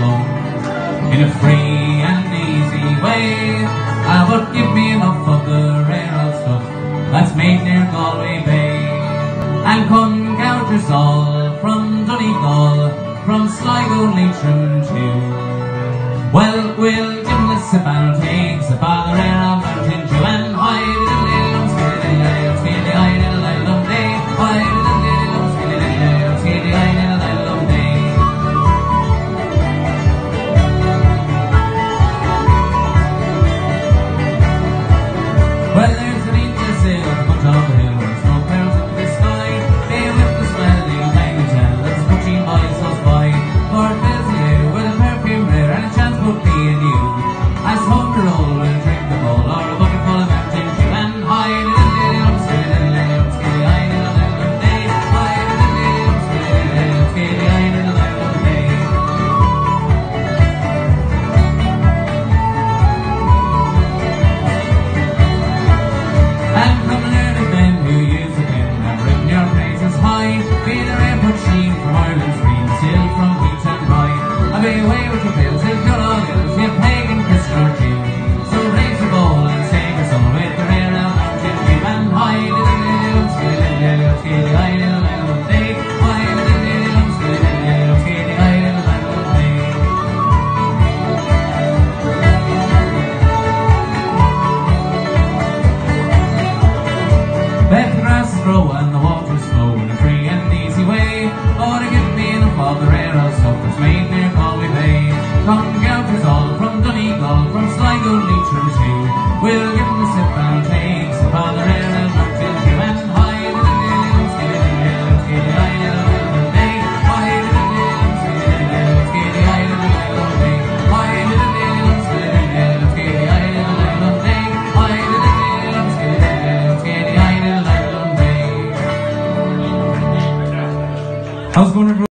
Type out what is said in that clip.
slum in a free and easy way. But give me enough of the rare old stuff that's made near Galway Bay. And Connaught is all from Donegal, from Sligo, Leitrim too. Well, we'll give him a sip and take sip of the rare old Mountain Dew. And well, there's an angel sail at the foot of the hill, where smoke clouds into the sky. They whip the smelling bang that's pushing boys close by. For it fills the air with a perfume rare, and a chance would be in you. As home to roll and drink the bowl, or a bucket full of Mountain Dew. And hide it in the little skitty, hide it in the little day. Hide it in the little skitty, hide it in the little day. And from an early men who use the pen and written your praises high, be the rainbow sheen from Ireland's green, still from wheat and rye. I'll be away with your bills, if you're all ills, you pagan Christian or Jew. So raise your bowl and sing a song with the rare old Mountain Dew. And hide it in the little skitty, hide it in the little day. Hide it in the little skitty, hide it in the little day. Let the grass grow and the waters flow in a free and easy way. Oh, to give me enough of the rare old stuff that's made near Galway Bay. Connaught is all from Donegal, from Sligo, Leitrim too. We'll give him a sip and take sip of the rare old Mountain Dew. And hide it in the little skitty, hide it in the little day. Hide it in the little skitty, hide it in the little day. Hide it in the little skitty, hide it in the little day. Hide it in the little skitty, hide it in the little day. I was going to